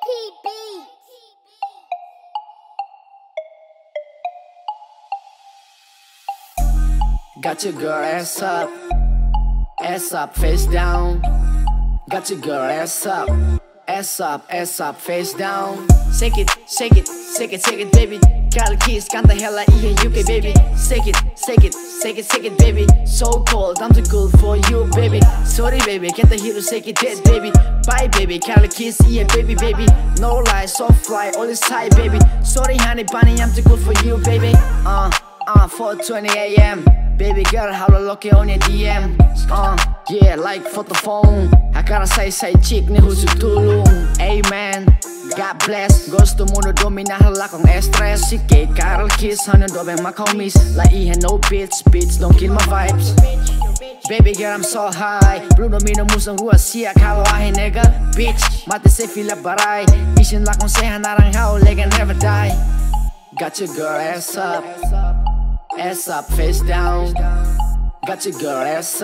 Got your girl ass up, face down. Got your girl ass up, face down. Shake it, shake it, shake it, shake it, baby. Girl kiss, 간다 hella 이해 UK, baby. Shake it, shake it, shake it, shake it, baby. So cold, I'm too cool for you, baby. Sorry, baby, get the hero, shake it, dead, baby. Bye, baby, girl kiss, yeah, baby, baby. No lie, so fly, all this tight, baby. Sorry, honey bunny, I'm too cool for you, baby. 4:20 AM. Baby girl, how lucky on your DM. Yeah, like for the phone. I gotta say chick ni who's tulung. Amen. God bless. Gusto mo na dominahala kong stress. Sige, Carol kiss, hanon dobeng makomis. Laihan no bitch, don't kill my vibes. Baby girl, I'm so high. Bruno Mino musang rua siya kawahin nigga. Bitch, mati se fila baray. Isin la kong sehan narang how lega never die. Got your girl ass up, face down. Got your girl ass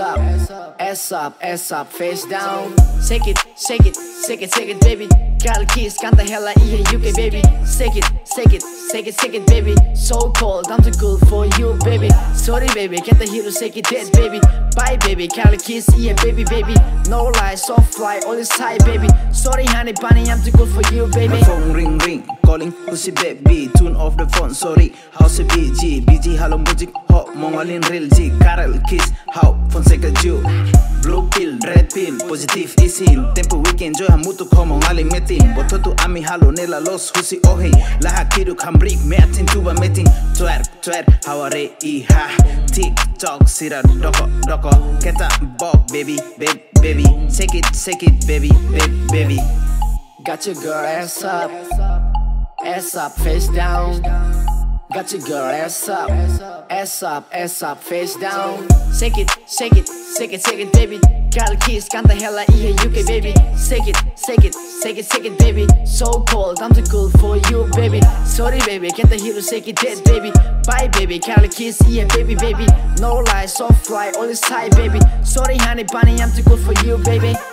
up, face down. Shake it, shake it, shake it, shake it, baby. Girl kiss, 간다 hella 이해 UK, baby. Shake it, shake it, shake it, shake it, baby. So cold, I'm too cool for you, baby. Sorry, baby, get the hero, shake it, dead, baby. Bye, baby, girl kiss, yeah, baby, baby. No lie, so fly, all this tight, baby. Sorry, honey bunny, I'm too cool for you, baby. My phone ring, calling, who's it, baby? Tune off the phone, sorry. How's it, BG, halong music, hot, mongalin real G. Carol kiss, how, Fonseca Jew. Blue pill, red pill, positive isin. Tempo weekend, joy hamutu como ngaling metin. Bototu ami halo nela los husi ohi. Laha kidu kambrik meatin tuba metin. Twerk, haware iha. TikTok, sira doko. Keta bob, baby. Shake it, baby. Got your girl ass up, face down. Got your girl ass up, face down. Shake it, shake it, shake it, shake it, baby. Girl kiss, 간다 hella 이해 UK, baby. Shake it, shake it, shake it, shake it, baby. So cold, I'm too cool for you, baby. Sorry, baby, get the hero, shake it, dead, baby. Bye, baby, girl kiss, yeah, baby, baby. No lie, so fly, all this tight, baby. Sorry, honey bunny, I'm too cool for you, baby.